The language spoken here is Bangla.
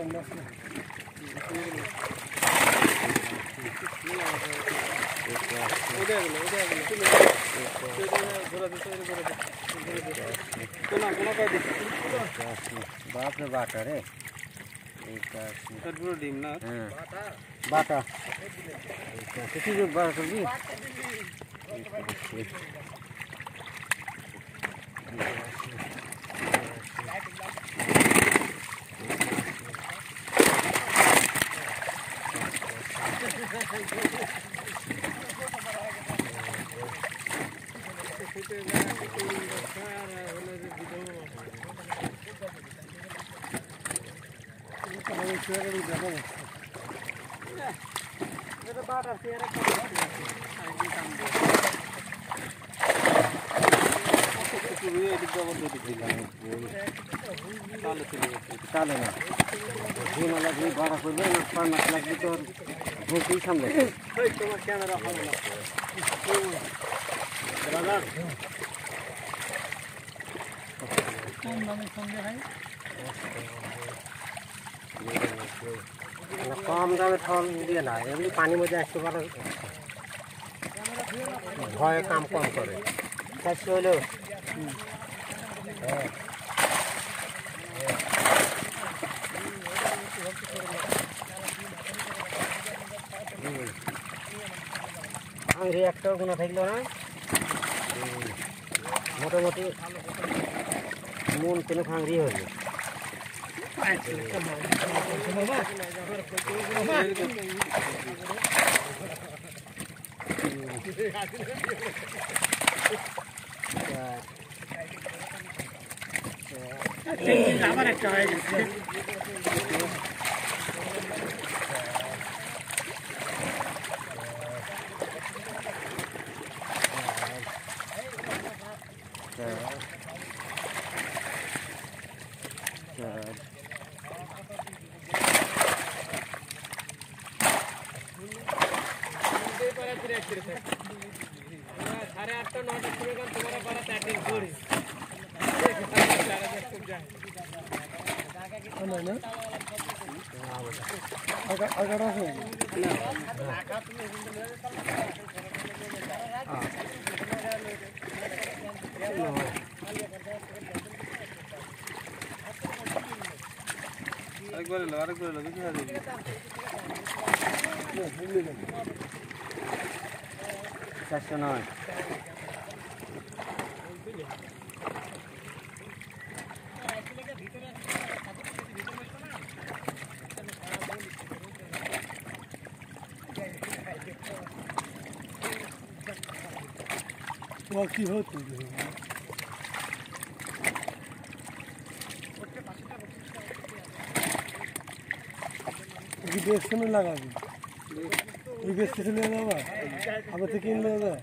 बापरे बाटा रे পুরো ডিম না बाटा किती बाटा करबी चाले ना घुमा लगी बड़ा को ना पाना लगी तो भूखी सामने তোমার ক্যামেরা ভালো না দাদা কোন নামে সঙ্গে ভাই कम दामे ठन दिए ना एमনি पानी मধ্যে আসতে পারে ভয় কাম কম করে কাছে হলো আংরি একটা গুণা থাকলো না মোটামুটি মন কোনো ভাঙরি হলো আমার একটা হয়ে গেছে साढ़े 8टा 9टा समय तुम्हारा बड़ा पैकिंग थोड़ी আরেকবার দেখি চারশো নয় কি হতো স্টেশনে লাগাবি ওই স্টেশনে যাবা আবার থেকে কিনলে যাবে